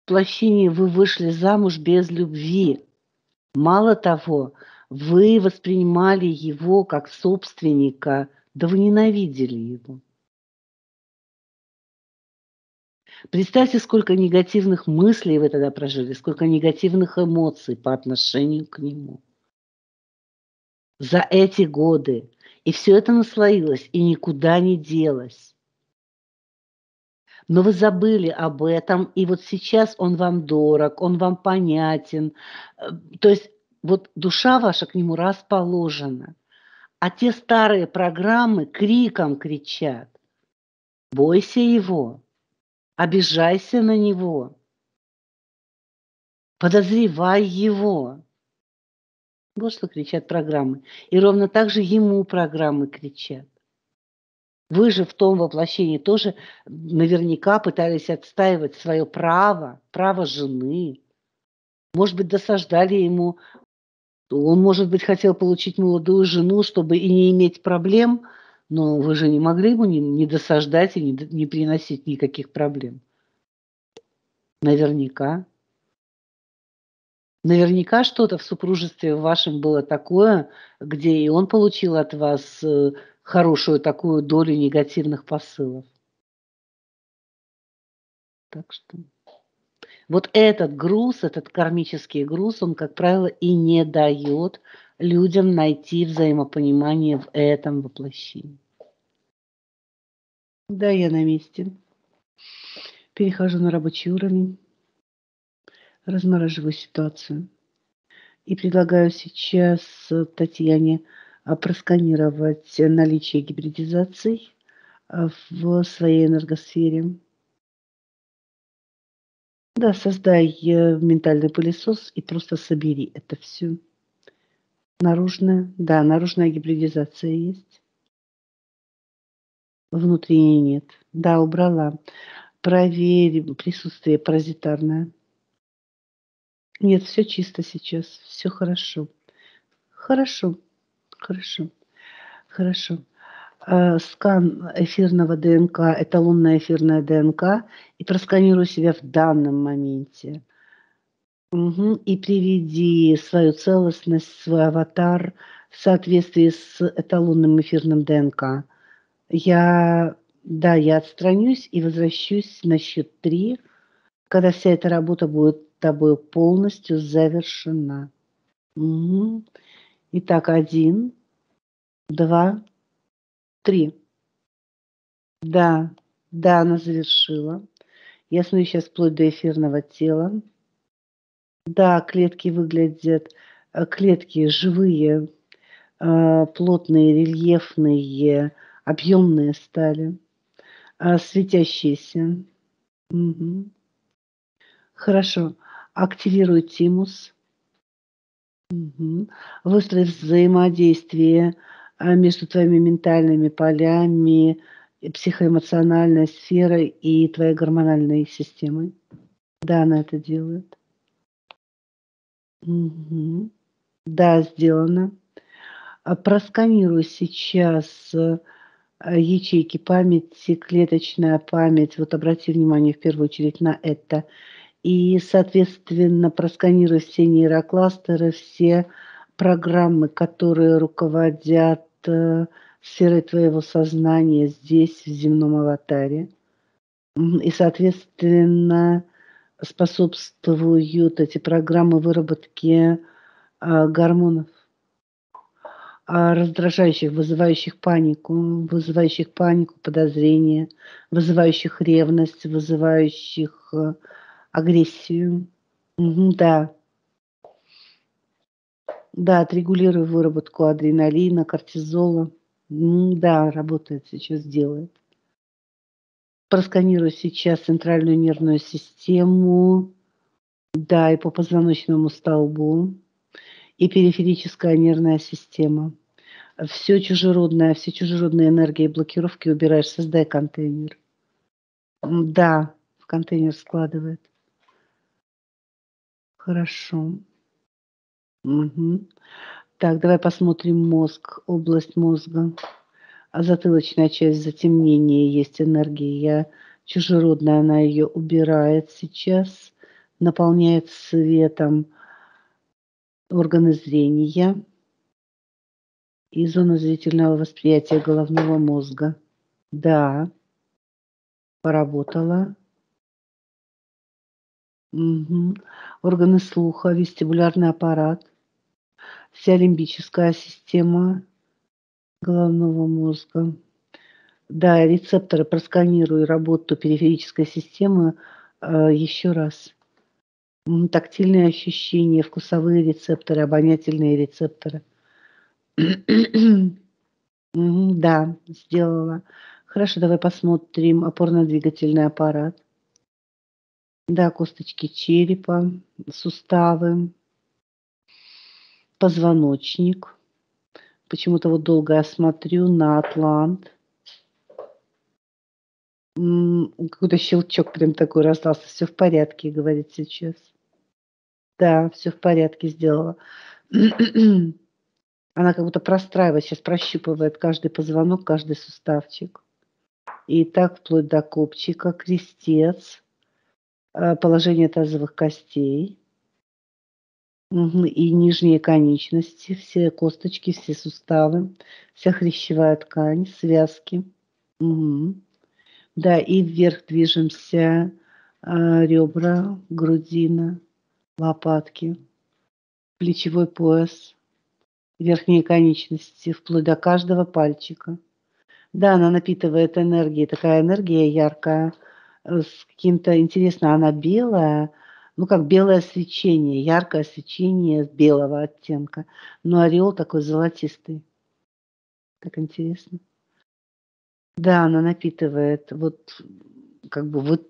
воплощении вы вышли замуж без любви. Мало того, вы воспринимали его как собственника, да вы ненавидели его. Представьте, сколько негативных мыслей вы тогда прожили, сколько негативных эмоций по отношению к нему за эти годы. И все это наслоилось и никуда не делось. Но вы забыли об этом, и вот сейчас он вам дорог, он вам понятен. То есть вот душа ваша к нему расположена. А те старые программы криком кричат: бойся его, обижайся на него, подозревай его. Вот что кричат программы. И ровно так же ему программы кричат. Вы же в том воплощении тоже наверняка пытались отстаивать свое право, право жены. Может быть, досаждали ему. Он, может быть, хотел получить молодую жену, чтобы и не иметь проблем, но вы же не могли ему не досаждать и не приносить никаких проблем. Наверняка. Наверняка что-то в супружестве вашем было такое, где и он получил от вас хорошую такую долю негативных посылов. Так что вот этот груз, этот кармический груз, он, как правило, и не дает людям найти взаимопонимание в этом воплощении. Да, я на месте. Перехожу на рабочий уровень, размораживаю ситуацию. И предлагаю сейчас Татьяне просканировать наличие гибридизаций в своей энергосфере. Да, создай ментальный пылесос и просто собери это все. Наружная, да, наружная гибридизация есть. Внутренней нет. Да, убрала. Проверь присутствие паразитарное. Нет, все чисто сейчас, все хорошо. Хорошо, хорошо, хорошо. Скан эфирного ДНК, эталонная эфирная ДНК, и просканируй себя в данном моменте. И приведи свою целостность, свой аватар в соответствии с эталонным эфирным ДНК. Я отстранюсь и возвращусь на счет 3, когда вся эта работа будет тобой полностью завершена. Итак, 1, 2, 3. Да, да, она завершила. Я смотрю сейчас вплоть до эфирного тела. Да, клетки выглядят, клетки живые, плотные, рельефные, объемные стали, светящиеся. Мгм. Хорошо. Активируй тимус. Выстроив взаимодействие между твоими ментальными полями, психоэмоциональной сферой и твоей гормональной системой. Да, она это делает. Да, сделано. Просканируй сейчас ячейки памяти, клеточная память. Вот обрати внимание в первую очередь на это. И, соответственно, просканируй все нейрокластеры, все программы, которые руководят сферой твоего сознания здесь, в земном аватаре. И, соответственно, способствуют эти программы выработке гормонов, раздражающих, вызывающих панику, подозрение, вызывающих ревность, вызывающих агрессию. Да. Да, отрегулируй выработку адреналина, кортизола. Да, работает сейчас, делает. Просканируй сейчас центральную нервную систему, да, и по позвоночному столбу, и периферическая нервная система. Все чужеродные энергии и блокировки убираешь, создай контейнер. Да, в контейнер складывает. Хорошо. Так, давай посмотрим мозг, область мозга. Затылочная часть затемнения, есть энергия чужеродная, она ее убирает сейчас. наполняет светом органы зрения и зону зрительного восприятия головного мозга. Да, поработала. Мгм. Органы слуха, вестибулярный аппарат, вся лимбическая система головного мозга. Да, рецепторы просканируй работу периферической системы еще раз. Тактильные ощущения, вкусовые рецепторы, обонятельные рецепторы. Да, сделала. Хорошо, давай посмотрим опорно-двигательный аппарат. Да, косточки черепа, суставы, позвоночник. Почему-то вот долго я смотрю на атлант. Какой-то щелчок прям такой раздался. Все в порядке, говорит сейчас. Да, все в порядке сделала. Она как будто простраивает, сейчас прощупывает каждый позвонок, каждый суставчик. И так вплоть до копчика, крестец, положение тазовых костей. И нижние конечности, все косточки, все суставы, вся хрящевая ткань, связки. Мгм. Да, и вверх движемся, ребра, грудина, лопатки, плечевой пояс, верхние конечности, вплоть до каждого пальчика. Да, она напитывает энергией, такая энергия яркая, с каким-то, интересно, она белая, ну, как белое свечение, яркое свечение белого оттенка, но ореол такой золотистый. Так интересно. Да, она напитывает, вот, как бы, вот,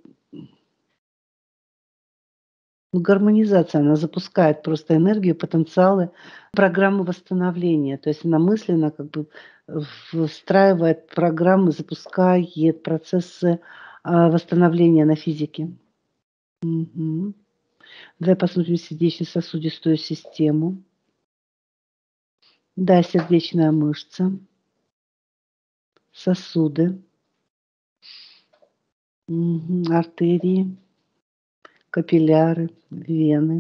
ну, гармонизация, она запускает просто энергию, потенциалы, программы восстановления. То есть она мысленно как бы встраивает программы, запускает процессы восстановления на физике. Мгм. Давай посмотрим сердечно-сосудистую систему. Да, сердечная мышца, сосуды, артерии, капилляры, вены.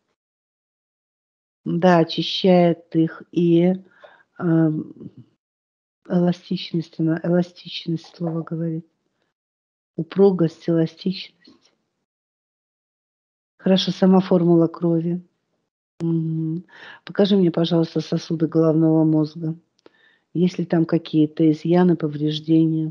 Да, очищает их и ам, эластичность, она эластичность слово говорит. Упругость, эластичность. Хорошо, сама формула крови. Мгм. Покажи мне, пожалуйста, сосуды головного мозга. Есть ли там какие-то изъяны, повреждения?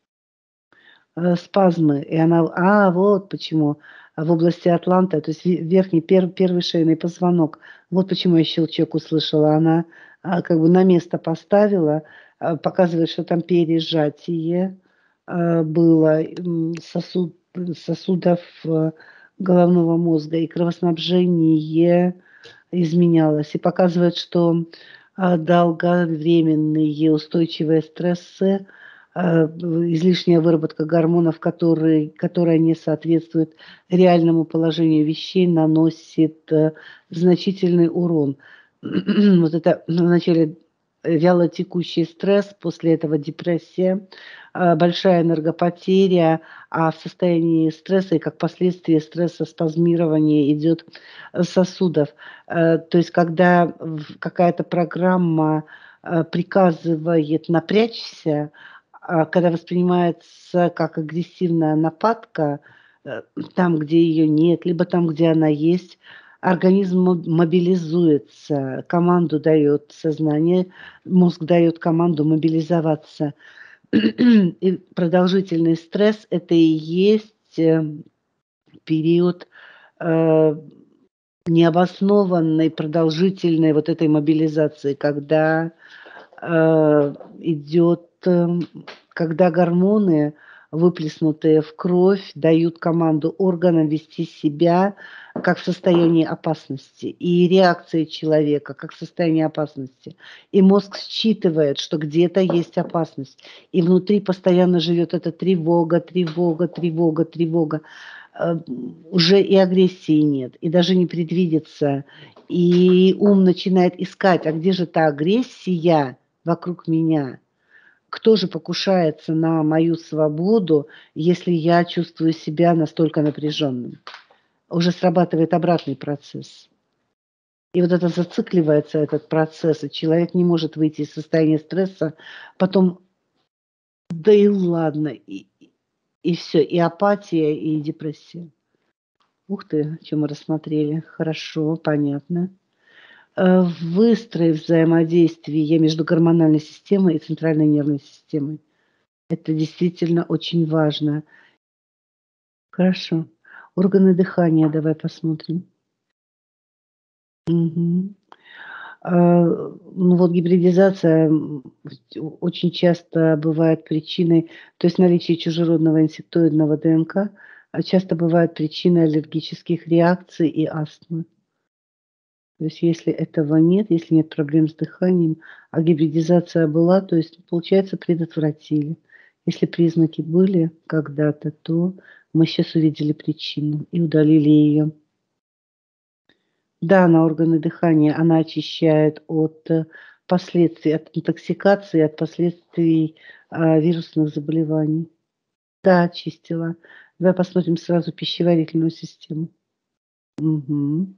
Спазмы, и она вот почему, в области атланта, то есть верхний, первый шейный позвонок. Вот почему я щелчок услышала. Она, как бы на место поставила, показывает, что там пережатие, было, сосудов, головного мозга, и кровоснабжение изменялось. И показывает, что, долговременные устойчивые стрессы, излишняя выработка гормонов, которая не соответствует реальному положению вещей, наносит, значительный урон. Вот это вначале вялотекущий стресс, после этого депрессия, большая энергопотеря, а в состоянии стресса и как последствие стресса спазмирование идет сосудов. То есть когда какая-то программа, приказывает напрячься, когда воспринимается как агрессивная нападка, там, где ее нет, либо там, где она есть, организм мобилизуется, команду дает сознание, мозг дает команду мобилизоваться. И продолжительный стресс – это и есть период э, необоснованной, продолжительной вот этой мобилизации, когда идет, когда гормоны, выплеснутые в кровь, дают команду органам вести себя как в состоянии опасности, и реакции человека как в состоянии опасности. И мозг считывает, что где-то есть опасность, и внутри постоянно живет эта тревога, тревога, тревога, тревога. Уже и агрессии нет, и даже не предвидится. И ум начинает искать, а где же та агрессия вокруг меня? Кто же покушается на мою свободу, если я чувствую себя настолько напряженным? уже срабатывает обратный процесс. И вот это зацикливается, этот процесс, и человек не может выйти из состояния стресса, потом, да и ладно, и все, и апатия, и депрессия. Ух ты, что мы рассмотрели. Хорошо, понятно. Выстроив взаимодействие между гормональной системой и центральной нервной системой. Это действительно очень важно. Хорошо. Органы дыхания давай посмотрим. Мгм. Ну вот гибридизация очень часто бывает причиной, то есть наличие чужеродного инсектоидного ДНК, часто бывает причиной аллергических реакций и астмы. То есть если этого нет, если нет проблем с дыханием, а гибридизация была, то есть, получается, предотвратили. Если признаки были когда-то, то мы сейчас увидели причину и удалили ее. Да, на органы дыхания она очищает от последствий, от интоксикации, от последствий вирусных заболеваний. Да, очистила. Давай посмотрим сразу пищеварительную систему. Мгм.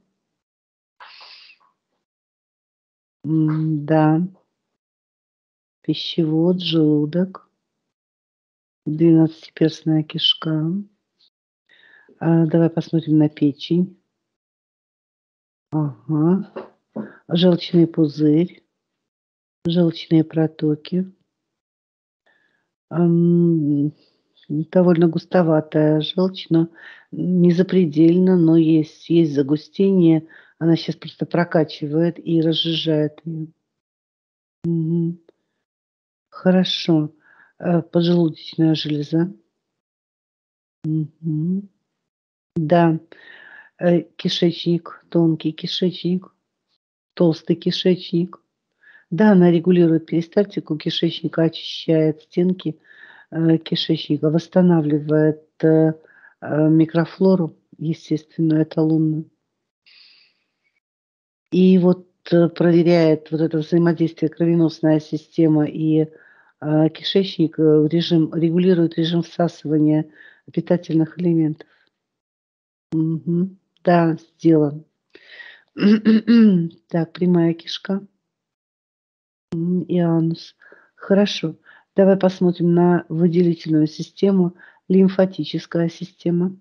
Да, пищевод, желудок, двенадцатиперстная кишка. Давай посмотрим на печень. Ага. Желчный пузырь, желчные протоки. Довольно густоватая желчь, но не запредельно, но есть загустение. Она сейчас просто прокачивает и разжижает ее. Мгм. Хорошо. Поджелудочная железа. Мгм. Да. Кишечник, тонкий кишечник, толстый кишечник. Да, она регулирует перистальтику кишечника, очищает стенки кишечника, восстанавливает микрофлору естественную, эталонную. И вот проверяет вот это взаимодействие кровеносная система и кишечник, регулирует режим всасывания питательных элементов. Мгм. Да, сделан. Так, прямая кишка и анус. Хорошо. Давай посмотрим на выделительную систему, лимфатическая система.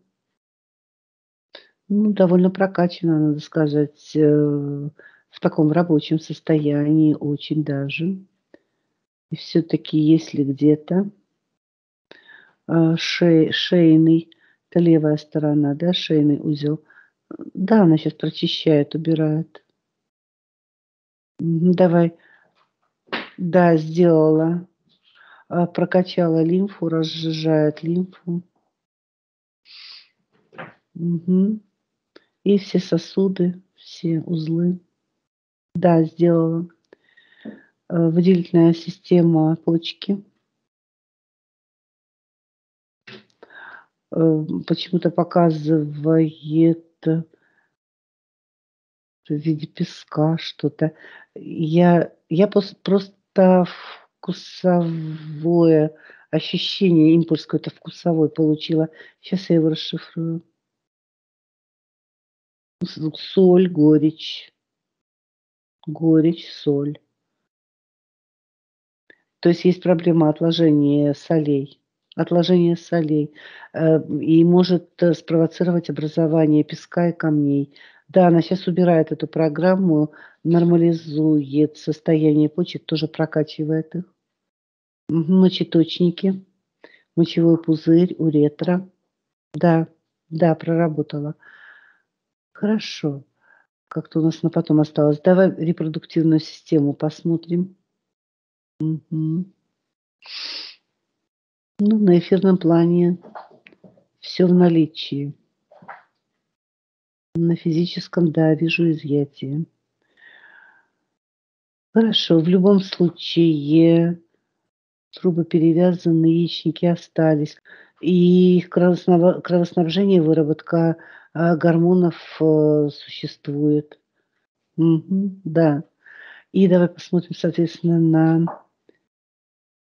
Ну, довольно прокачана, надо сказать, в таком рабочем состоянии очень даже. И все-таки, если где-то шейный, это левая сторона, да, шейный узел, да, она сейчас прочищает, убирает. Давай, да, сделала. Прокачала лимфу, разжижает лимфу. Мгм. И все сосуды, все узлы. Да, сделала. Выделительная система почки. Почему-то показывает в виде песка что-то. Я просто вкусовое ощущение, импульс какой-то вкусовой получила. Сейчас я его расшифрую. Соль, горечь, соль. То есть есть проблема отложения солей. Отложение солей. И может спровоцировать образование песка и камней. Да, она сейчас убирает эту программу, нормализует состояние почек, тоже прокачивает их. Мочеточники, мочевой пузырь, уретра. Да, да, проработала. Хорошо. Как-то у нас на потом осталось. Давай репродуктивную систему посмотрим. Мгм. Ну, на эфирном плане все в наличии. На физическом, да, вижу изъятие. Хорошо, в любом случае трубы перевязаны, яичники остались. И их кровоснабжение, выработка гормонов существует. Мгм, да. И давай посмотрим, соответственно, на,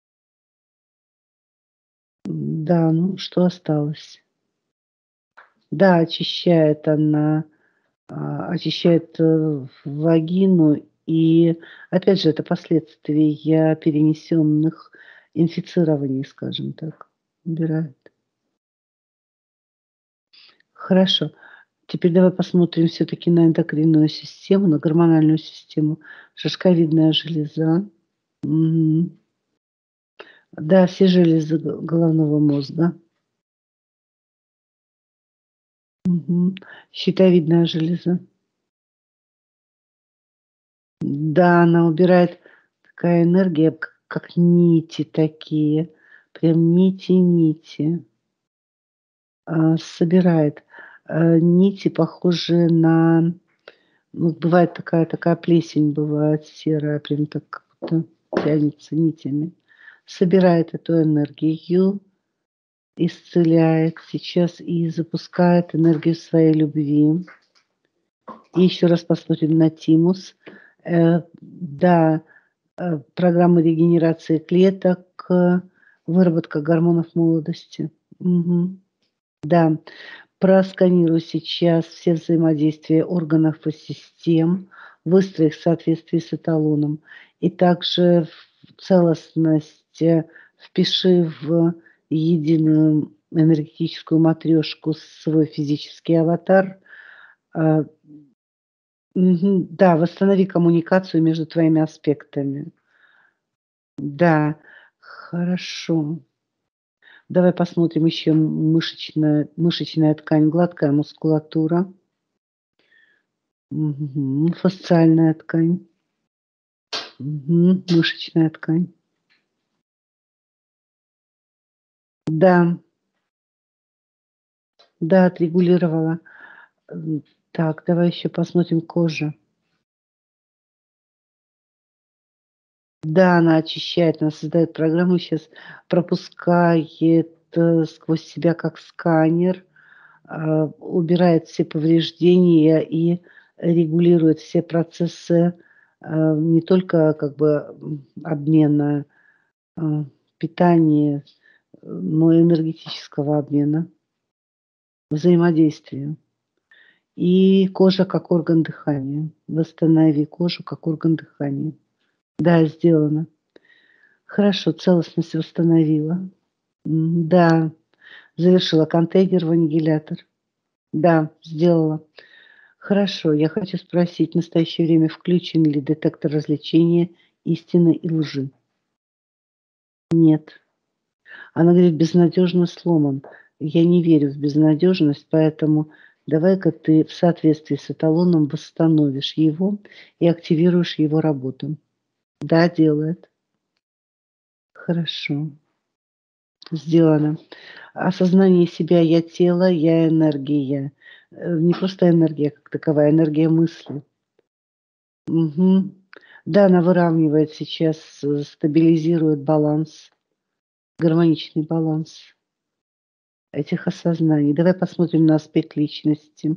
да, ну, что осталось. Да, очищает она, очищает вагину. И опять же, это последствия перенесенных инфицирований, скажем так, убирает. Хорошо. Теперь давай посмотрим все-таки на эндокринную систему, на гормональную систему. Шишковидная железа. Мгм. Да, все железы головного мозга. Мгм. Щитовидная железа. Да, она убирает, такая энергия, как нити такие, прям нити-нити, собирает. Нити похожие на, ну, бывает такая плесень бывает серая, прям так как будто тянется нитями. Собирает эту энергию, исцеляет сейчас и запускает энергию своей любви. И еще раз посмотрим на тимус. Да, программа регенерации клеток, выработка гормонов молодости. Мгм. Да, просканируй сейчас все взаимодействия органов и систем, выстрой их в соответствии с эталоном. И также в целостность впиши в единую энергетическую матрешку свой физический аватар. А, Мгм. Да, восстанови коммуникацию между твоими аспектами. Да, хорошо. Давай посмотрим еще мышечная ткань, гладкая мускулатура. Мгм. Фасциальная ткань. Мгм. Мышечная ткань. Да, да, отрегулировала. Так, давай еще посмотрим кожа. Да, она очищает, она создает программу, сейчас пропускает сквозь себя как сканер, убирает все повреждения и регулирует все процессы, не только как бы обмена а, питания, но и энергетического обмена, взаимодействия. И кожа как орган дыхания. Восстанови кожу как орган дыхания. Да, сделано. Хорошо, целостность восстановила. Да, завершила контейнер в аннигилятор. Да, сделала. Хорошо, я хочу спросить, в настоящее время включен ли детектор развлечения истины и лжи? Нет. Она говорит, безнадежно сломан. Я не верю в безнадежность, поэтому давай-ка ты в соответствии с эталоном восстановишь его и активируешь его работу. Да, делает. Хорошо. Сделано. Осознание себя, я тело, я энергия. Не просто энергия как таковая, энергия мысли. Мгм. Да, она выравнивает сейчас, стабилизирует баланс, гармоничный баланс этих осознаний. Давай посмотрим на аспект личности.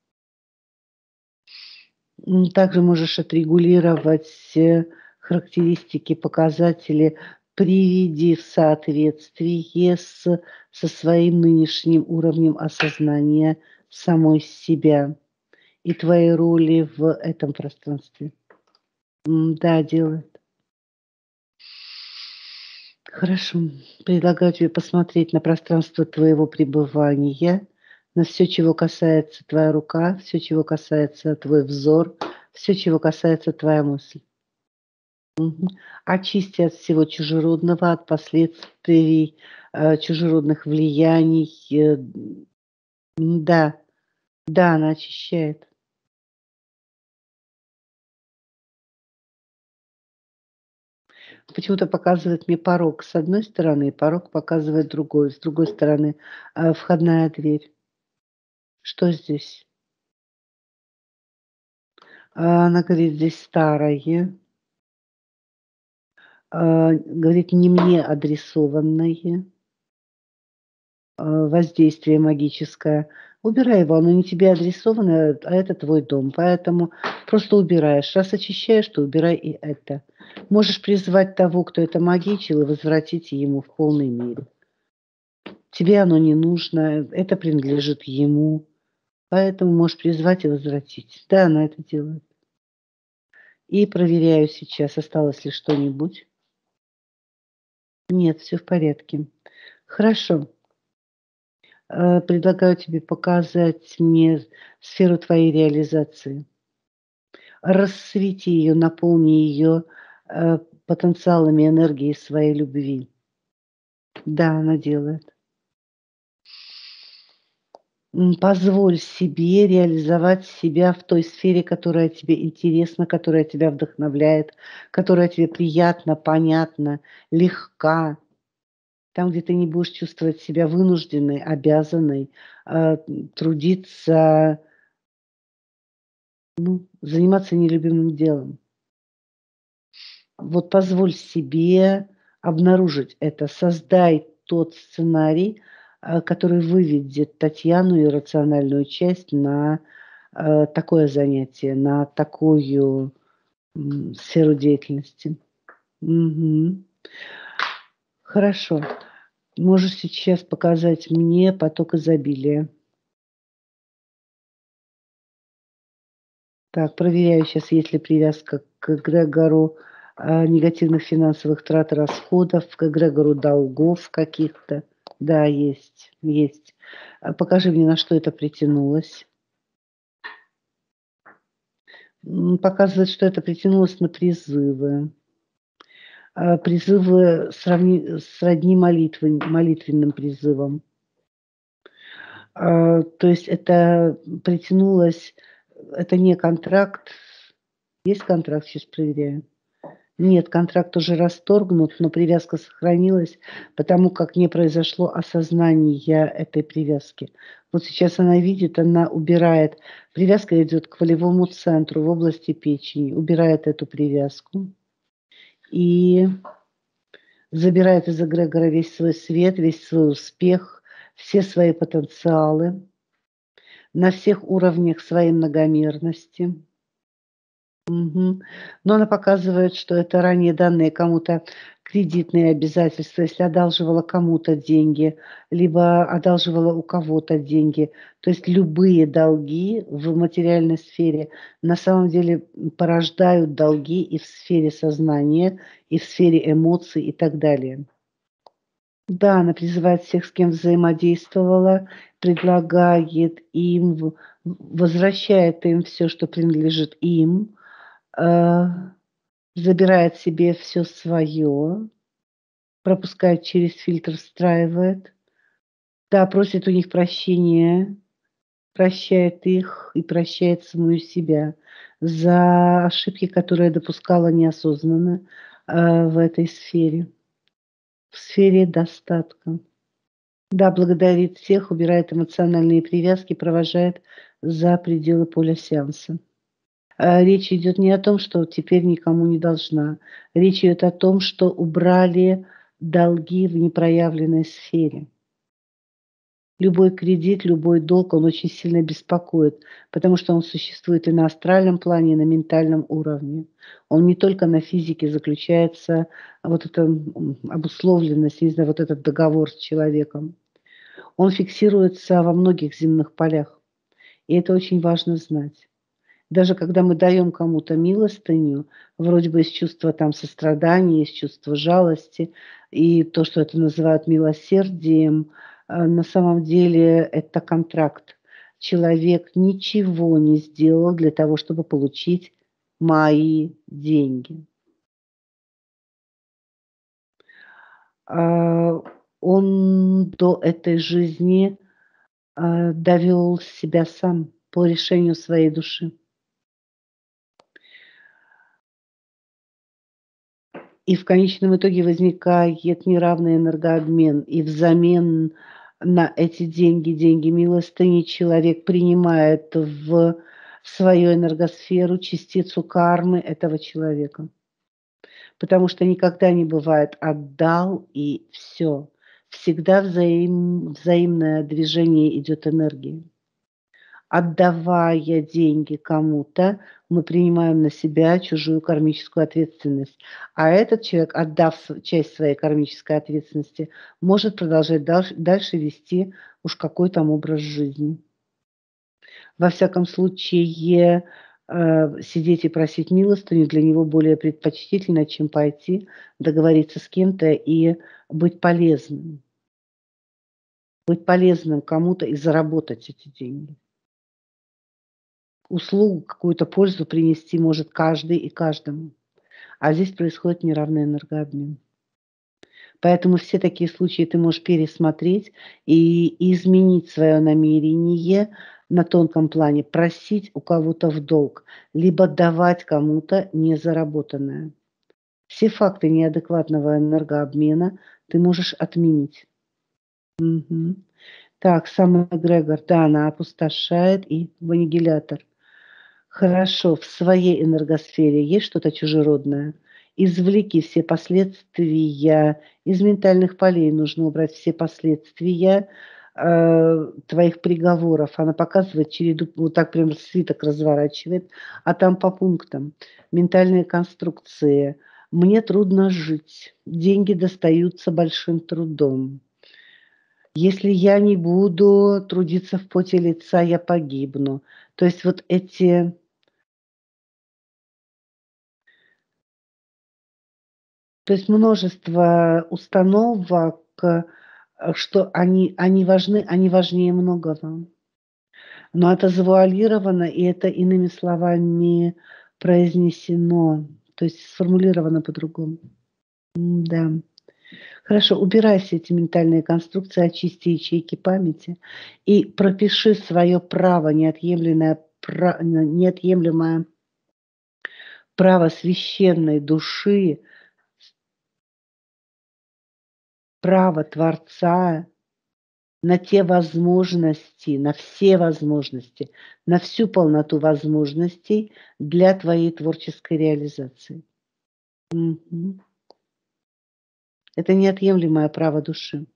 Также можешь отрегулировать характеристики, показатели, приведи в соответствие со своим нынешним уровнем осознания самой себя и твоей роли в этом пространстве. Да, делает. Хорошо. Предлагаю тебе посмотреть на пространство твоего пребывания, на все, чего касается твоя рука, все, чего касается твой взор, все, чего касается твоя мысль. Мгм. Очисти от всего чужеродного, от последствий, чужеродных влияний. Да, да, она очищает. Почему-то показывает мне порог с одной стороны, порог показывает другой. С другой стороны, входная дверь. Что здесь? Она говорит, здесь старое, говорит, не мне адресованное. Воздействие магическое. Убирай его, оно не тебе адресовано, а это твой дом. Поэтому просто убираешь. Раз очищаешь, то убирай и это. Можешь призвать того, кто это магичил, и возвратить ему в полной мере. Тебе оно не нужно, это принадлежит ему, поэтому можешь призвать и возвратить. Да, она это делает. И проверяю сейчас, осталось ли что-нибудь. Нет, все в порядке. Хорошо. Предлагаю тебе показать мне сферу твоей реализации. Рассвети ее, наполни ее потенциалами энергии своей любви. Да, она делает. Позволь себе реализовать себя в той сфере, которая тебе интересна, которая тебя вдохновляет, которая тебе приятна, понятна, легка. Там, где ты не будешь чувствовать себя вынужденной, обязанной трудиться, заниматься нелюбимым делом. Вот позволь себе обнаружить это, создай тот сценарий, который выведет Татьяну, ее рациональную часть, на такое занятие, на такую сферу деятельности. Мгм. Хорошо. Можешь сейчас показать мне поток изобилия. Так, проверяю сейчас, есть ли привязка к эгрегору негативных финансовых трат и расходов, к эгрегору долгов каких-то. Да, есть, есть. Покажи мне, на что это притянулось. Показывает, что это притянулось на призывы. Призывы сродни молитвенным призывам. То есть это притянулось, это не контракт. Есть контракт, сейчас проверяю. Нет, контракт уже расторгнут, но привязка сохранилась, потому как не произошло осознание этой привязки. Вот сейчас она видит, она убирает. Привязка идет к волевому центру в области печени, убирает эту привязку и забирает из эгрегора весь свой свет, весь свой успех, все свои потенциалы на всех уровнях своей многомерности. Мгм. Но она показывает, что это ранее данные кому-то кредитные обязательства, если одалживала кому-то деньги, либо одалживала у кого-то деньги. То есть любые долги в материальной сфере на самом деле порождают долги и в сфере сознания, и в сфере эмоций и так далее. Да, она призывает всех, с кем взаимодействовала, предлагает им, возвращает им все, что принадлежит им, э, забирает себе все свое, пропускает через фильтр, встраивает. Да, просит у них прощения, прощает их и прощает самую себя за ошибки, которые допускала неосознанно, в этой сфере, в сфере достатка. Да, благодарит всех, убирает эмоциональные привязки, провожает за пределы поля сеанса. Речь идет не о том, что теперь никому не должна. Речь идет о том, что убрали долги в непроявленной сфере. Любой кредит, любой долг, он очень сильно беспокоит, потому что он существует и на астральном плане, и на ментальном уровне. Он не только на физике заключается, вот эта обусловленность, не знаю, вот этот договор с человеком. Он фиксируется во многих земных полях. И это очень важно знать. Даже когда мы даем кому-то милостыню, вроде бы из чувства там сострадания, из чувства жалости, и то, что это называют милосердием, на самом деле это контракт. Человек ничего не сделал для того, чтобы получить мои деньги. А, Он до этой жизни довел себя сам по решению своей души. И в конечном итоге возникает неравный энергообмен. И взамен на эти деньги, деньги милостыни, человек принимает в свою энергосферу частицу кармы этого человека. Потому что никогда не бывает отдал и все. Всегда взаимное движение идет энергии. Отдавая деньги кому-то, мы принимаем на себя чужую кармическую ответственность. А этот человек, отдав часть своей кармической ответственности, может продолжать дальше вести уж какой там образ жизни. Во всяком случае, сидеть и просить милостыню для него более предпочтительно, чем пойти договориться с кем-то и быть полезным. Быть полезным кому-то и заработать эти деньги. Услугу, какую-то пользу принести может каждый и каждому. А здесь происходит неравный энергообмен. Поэтому все такие случаи ты можешь пересмотреть и изменить свое намерение на тонком плане, просить у кого-то в долг, либо давать кому-то незаработанное. Все факты неадекватного энергообмена ты можешь отменить. Мгм. Так, сам эгрегор, да, она опустошает и в аннигилятор. Хорошо, в своей энергосфере есть что-то чужеродное? Извлеки все последствия. Из ментальных полей нужно убрать все последствия твоих приговоров. Она показывает череду, вот так прям свиток разворачивает, а там по пунктам. Ментальные конструкции. Мне трудно жить. Деньги достаются большим трудом. Если я не буду трудиться в поте лица, я погибну. То есть вот эти... То есть множество установок, что они важны, они важнее многого. Но это завуалировано, и это иными словами произнесено, то есть сформулировано по-другому. Да. Хорошо, убирай все эти ментальные конструкции, очисти ячейки памяти и пропиши свое право, неотъемлемое право священной души, право Творца на те возможности, на все возможности, на всю полноту возможностей для твоей творческой реализации. Мгм. Это неотъемлемое право души.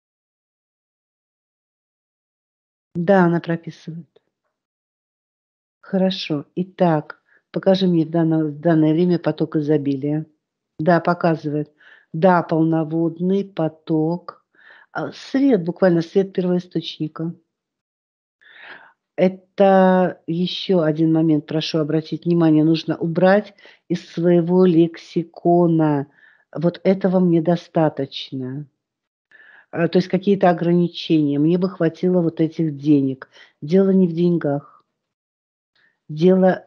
Да, она прописывает. Хорошо. Итак, покажи мне в данное время поток изобилия. Да, показывает. Да, полноводный поток. Свет, буквально свет первоисточника. Это еще один момент, прошу обратить внимание, нужно убрать из своего лексикона. Вот этого мне достаточно. То есть какие-то ограничения. Мне бы хватило вот этих денег. Дело не в деньгах. Дело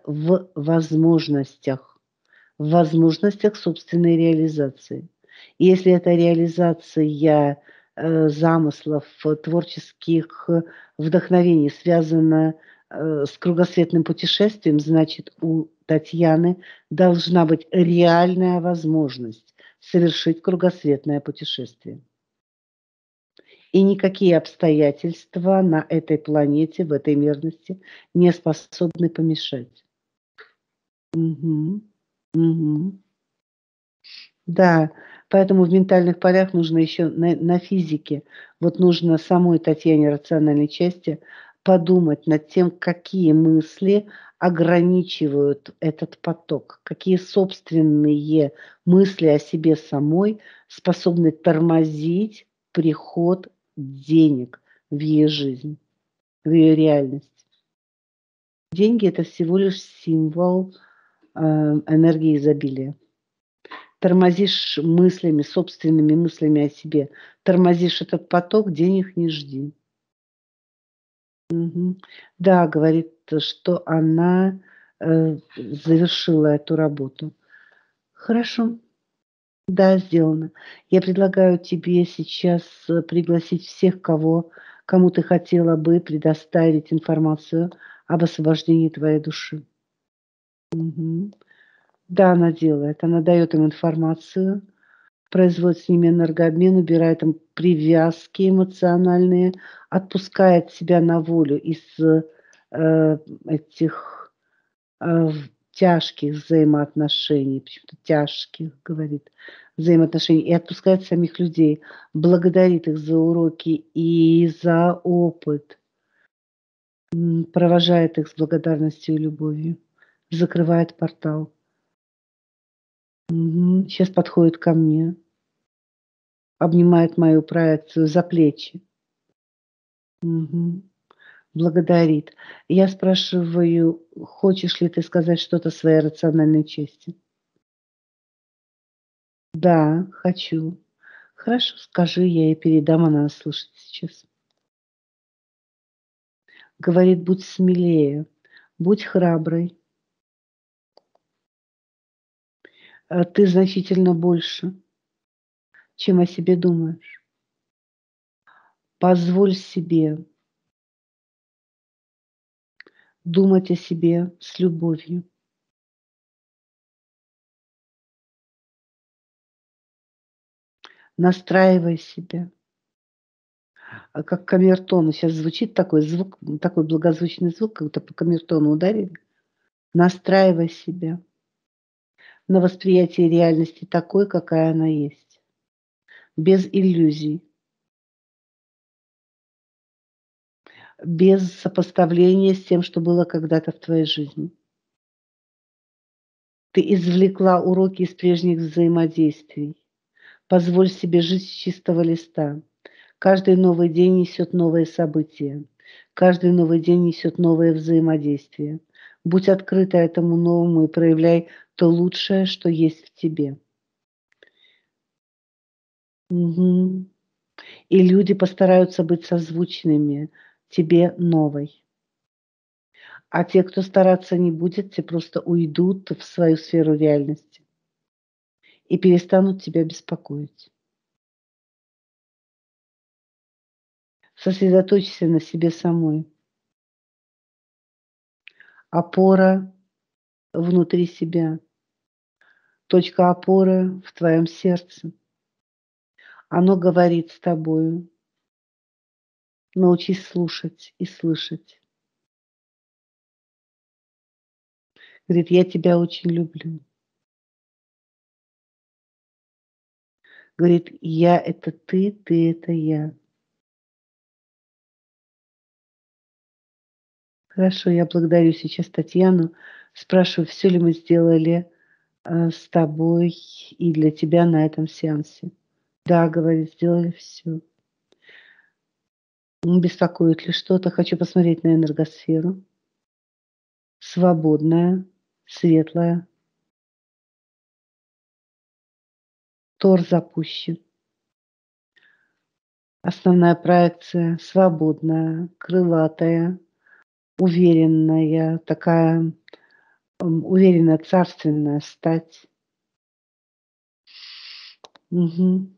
в возможностях собственной реализации. И если эта реализация замыслов, творческих вдохновений связана с кругосветным путешествием, значит, у Татьяны должна быть реальная возможность совершить кругосветное путешествие. И никакие обстоятельства на этой планете, в этой мерности не способны помешать. Мгм. Мгм. Да, поэтому в ментальных полях нужно еще на физике, вот нужно самой Татьяне рациональной части подумать над тем, какие мысли ограничивают этот поток, какие собственные мысли о себе самой способны тормозить приход денег в ее жизнь, в ее реальность. Деньги – это всего лишь символ энергии изобилия. Тормозишь мыслями, собственными мыслями о себе, тормозишь этот поток, денег не жди. Мгм. Да, говорит, что она завершила эту работу. Хорошо, да, сделано. Я предлагаю тебе сейчас пригласить всех, кому ты хотела бы предоставить информацию об освобождении твоей души. Мгм. Да, она делает. Она дает им информацию, производит с ними энергообмен, убирает им привязки эмоциональные, отпускает себя на волю из этих тяжких взаимоотношений, почему-то тяжких, говорит, взаимоотношений, и отпускает самих людей, благодарит их за уроки и за опыт. Провожает их с благодарностью и любовью, закрывает портал. Сейчас подходит ко мне, обнимает мою проекцию за плечи. Мгм. Благодарит. Я спрашиваю: "Хочешь ли ты сказать что-то своей рациональной части?" "Да, хочу". "Хорошо, скажи, я ей передам, она слышит сейчас". Говорит: "Будь смелее, будь храброй, ты значительно больше, чем о себе думаешь. Позволь себе думать о себе с любовью. Настраивай себя". Как камертон. Сейчас звучит такой звук, такой благозвучный звук, как будто по камертону ударили. Настраивай себя на восприятие реальности такой, какая она есть, без иллюзий, без сопоставления с тем, что было когда-то в твоей жизни. Ты извлекла уроки из прежних взаимодействий. Позволь себе жить с чистого листа. Каждый новый день несет новые события. Каждый новый день несет новые взаимодействия. Будь открыта этому новому и проявляй то лучшее, что есть в тебе. Мгм. И люди постараются быть созвучными тебе новой. А те, кто стараться не будет, те просто уйдут в свою сферу реальности и перестанут тебя беспокоить. Сосредоточься на себе самой. Опора внутри себя, точка опоры в твоем сердце. Оно говорит с тобою. Научись слушать и слышать. Говорит: "Я тебя очень люблю". Говорит: "Я- это ты- это я". Хорошо, я благодарю сейчас Татьяну. Спрашиваю, все ли мы сделали, с тобой и для тебя на этом сеансе. "Да", говорит, "сделали все". Беспокоит ли что-то? Хочу посмотреть на энергосферу. Свободная, светлая. Тор запущен. Основная проекция свободная, крылатая, уверенная, такая, уверенная, царственная стать. Мгм.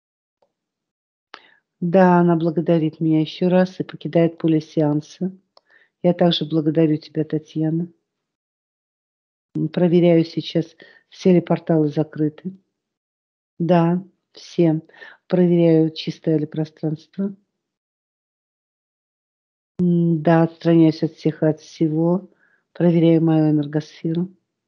Да, она благодарит меня еще раз и покидает поле сеанса. Я также благодарю тебя, Татьяна. Проверяю сейчас, все ли порталы закрыты. Да, все. Проверяю, чистое ли пространство. Да, отстраняюсь от всех и от всего. Проверяю мою энергосферу.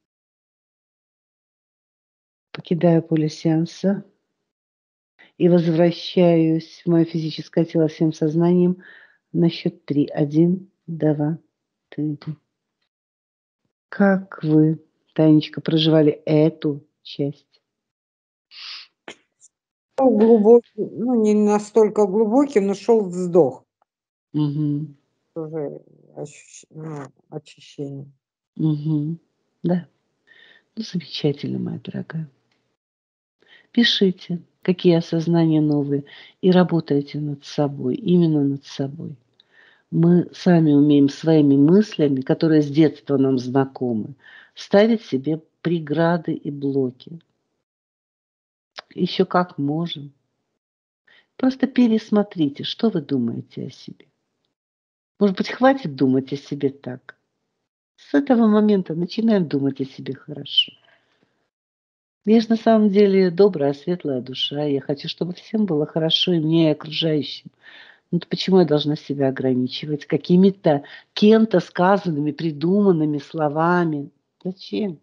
Покидаю поле сеанса и возвращаюсь в мое физическое тело всем сознанием на счет 3. 1, 2, 3. Как вы, Танечка, проживали эту часть? Шел глубокий, ну, не настолько глубокий, но шел вздох. Мгм. Уже очищение. Мгм. Да. Ну, замечательно, моя дорогая. Пишите, какие осознания новые, и работайте над собой, именно над собой. Мы сами умеем своими мыслями, которые с детства нам знакомы, ставить себе преграды и блоки. Еще как можем. Просто пересмотрите, что вы думаете о себе. Может быть, хватит думать о себе так. С этого момента начинаем думать о себе хорошо. Я же на самом деле добрая, светлая душа. Я хочу, чтобы всем было хорошо, и мне, и окружающим. Ну то почему я должна себя ограничивать какими-то кем-то сказанными, придуманными словами? Зачем?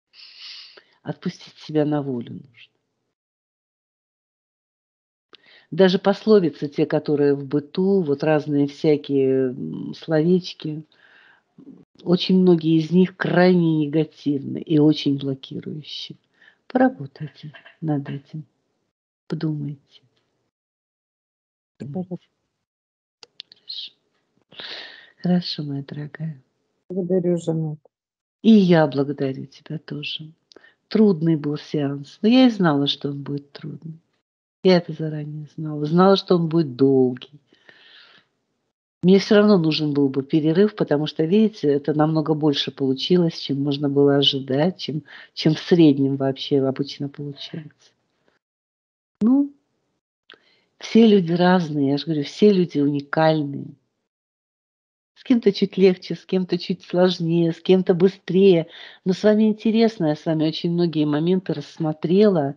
Отпустить себя на волю нужно. Даже пословицы, те, которые в быту, вот разные всякие словечки, очень многие из них крайне негативны и очень блокирующие. Поработайте над этим, подумайте. Хорошо. Хорошо. Хорошо, моя дорогая. Благодарю, Жанет. И я благодарю тебя тоже. Трудный был сеанс, но я и знала, что он будет трудный. Я это заранее знала. Знала, что он будет долгий. Мне все равно нужен был бы перерыв, потому что, видите, это намного больше получилось, чем можно было ожидать, чем в среднем вообще обычно получается. Ну, все люди разные, я же говорю, все люди уникальные. С кем-то чуть легче, с кем-то чуть сложнее, с кем-то быстрее. Но с вами интересно, я с вами очень многие моменты рассмотрела.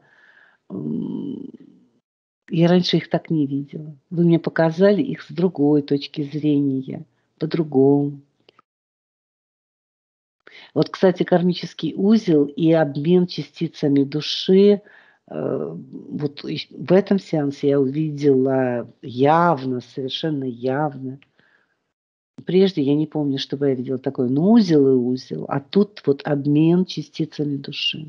Я раньше их так не видела. Вы мне показали их с другой точки зрения, по-другому. Вот, кстати, кармический узел и обмен частицами души, вот в этом сеансе я увидела явно, совершенно явно. Прежде я не помню, чтобы я видела такой, ну, узел и узел, а тут вот обмен частицами души.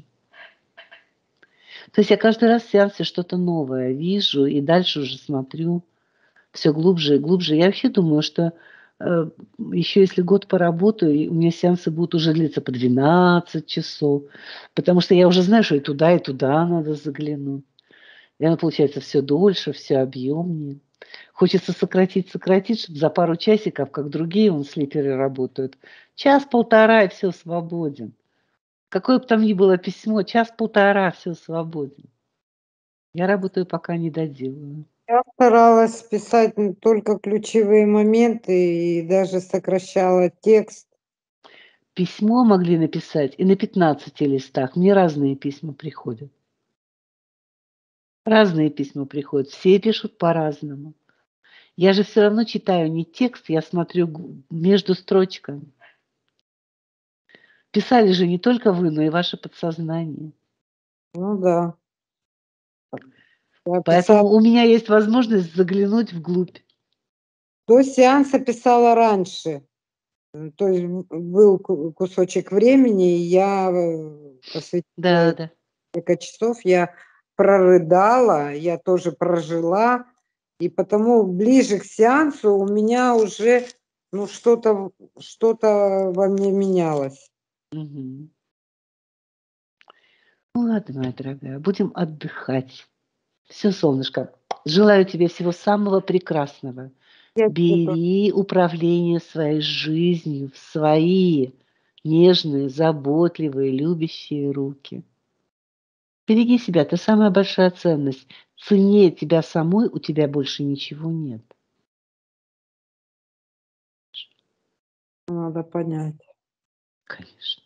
То есть я каждый раз в сеансе что-то новое вижу и дальше уже смотрю все глубже и глубже. Я вообще думаю, что еще если год поработаю, и у меня сеансы будут уже длиться по 12 часов, потому что я уже знаю, что и туда надо заглянуть. И оно получается все дольше, все объемнее. Хочется сократить, чтобы за пару часиков, как другие слиперы работают, час-полтора и все, свободен. Какое бы там ни было письмо, час-полтора, все, свободен. Я работаю, пока не доделаю. Я старалась писать только ключевые моменты и даже сокращала текст. Письмо могли написать и на 15 листах. Мне разные письма приходят. Разные письма приходят. Все пишут по-разному. Я же все равно читаю не текст, я смотрю между строчками. Писали же не только вы, но и ваше подсознание. Ну да. Я Поэтому писала у меня есть возможность заглянуть вглубь. до сеанса, писала раньше. То есть был кусочек времени, и я посвятила Да, да. несколько часов, я прорыдала, я тоже прожила, и потому ближе к сеансу у меня уже что-то во мне менялось. Мгм. Ну ладно, моя дорогая, будем отдыхать. Все, солнышко, желаю тебе всего самого прекрасного. Я тебе тоже. Бери управление своей жизнью в свои нежные, заботливые, любящие руки. Береги себя, ты самая большая ценность. Ценнее тебя самой у тебя больше ничего нет. Надо понять. Конечно.